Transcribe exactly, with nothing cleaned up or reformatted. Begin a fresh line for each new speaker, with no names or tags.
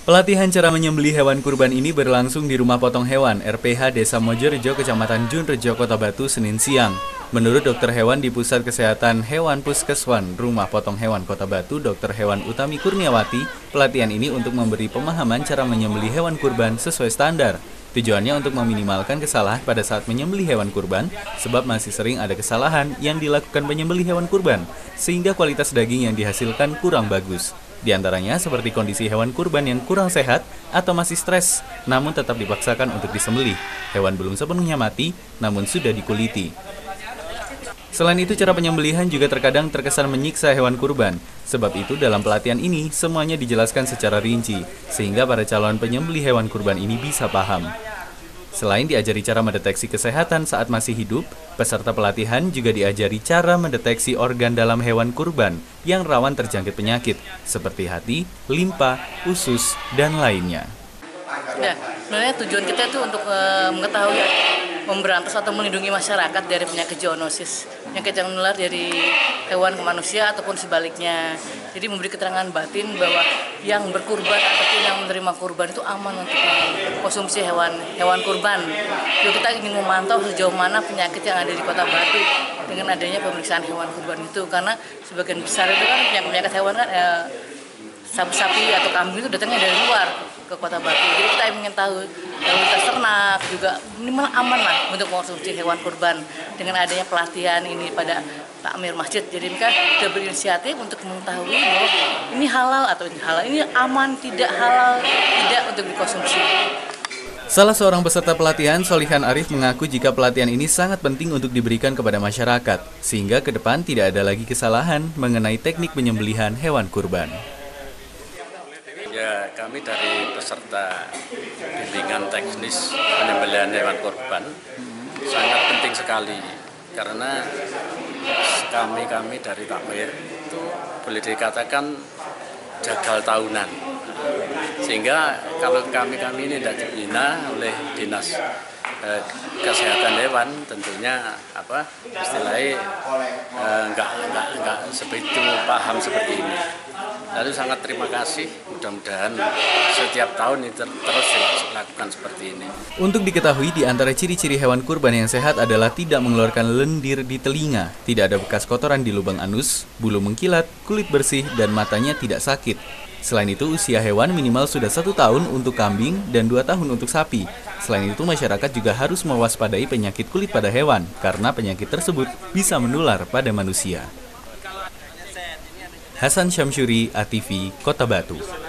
Pelatihan cara menyembelih hewan kurban ini berlangsung di Rumah Potong Hewan R P H Desa Mojorejo, Kecamatan Junrejo, Kota Batu, Senin siang. Menurut dokter hewan di Pusat Kesehatan Hewan Puskeswan Rumah Potong Hewan Kota Batu, dokter Hewan Utami Kurniawati, pelatihan ini untuk memberi pemahaman cara menyembelih hewan kurban sesuai standar. Tujuannya untuk meminimalkan kesalahan pada saat menyembelih hewan kurban, sebab masih sering ada kesalahan yang dilakukan penyembelih hewan kurban, sehingga kualitas daging yang dihasilkan kurang bagus. Di antaranya seperti kondisi hewan kurban yang kurang sehat atau masih stres, namun tetap dipaksakan untuk disembelih. Hewan belum sepenuhnya mati, namun sudah dikuliti. Selain itu, cara penyembelihan juga terkadang terkesan menyiksa hewan kurban. Sebab itu, dalam pelatihan ini, semuanya dijelaskan secara rinci, sehingga para calon penyembelih hewan kurban ini bisa paham. Selain diajari cara mendeteksi kesehatan saat masih hidup, peserta pelatihan juga diajari cara mendeteksi organ dalam hewan kurban yang rawan terjangkit penyakit, seperti hati, limpa, usus, dan lainnya.
Nah, sebenarnya tujuan kita itu untuk e, mengetahui, memberantas atau melindungi masyarakat dari penyakit zoonosis, penyakit yang menular dari hewan ke manusia ataupun sebaliknya. Jadi memberi keterangan batin bahwa yang berkurban ataupun yang menerima kurban itu aman untuk konsumsi hewan hewan kurban. Jadi kita ingin memantau sejauh mana penyakit yang ada di Kota Batu dengan adanya pemeriksaan hewan kurban itu, karena sebagian besar itu kan penyakit-penyakit hewan kan e, sapi-sapi atau kambing itu datangnya dari luar ke Kota Batu. Jadi kita ingin tahu lalu lintas ternak juga minimal aman lah untuk mengkonsumsi hewan kurban dengan adanya pelatihan ini pada takmir masjid. Jadi mereka sudah berinisiatif untuk mengetahui bahwa ini halal atau ini halal, ini aman, tidak halal, tidak untuk dikonsumsi.
Salah seorang peserta pelatihan, Solihan Arif, mengaku jika pelatihan ini sangat penting untuk diberikan kepada masyarakat, sehingga ke depan tidak ada lagi kesalahan mengenai teknik penyembelihan hewan kurban.
Ya, kami dari peserta bimbingan teknis penyembelihan hewan kurban sangat penting sekali, karena kami-kami dari takmir itu boleh dikatakan jagal tahunan, sehingga kalau kami-kami ini tidak dibina oleh dinas eh, kesehatan hewan, tentunya apa istilahnya eh, enggak, enggak, enggak sebegitu paham seperti ini. Lalu sangat terima kasih, mudah-mudahan setiap tahun ini ter terus dilakukan seperti ini.
Untuk diketahui, di antara ciri-ciri hewan kurban yang sehat adalah tidak mengeluarkan lendir di telinga, tidak ada bekas kotoran di lubang anus, bulu mengkilat, kulit bersih, dan matanya tidak sakit. Selain itu, usia hewan minimal sudah satu tahun untuk kambing dan dua tahun untuk sapi. Selain itu, masyarakat juga harus mewaspadai penyakit kulit pada hewan, karena penyakit tersebut bisa menular pada manusia. Hasan Syamsuri, A T V, Kota Batu.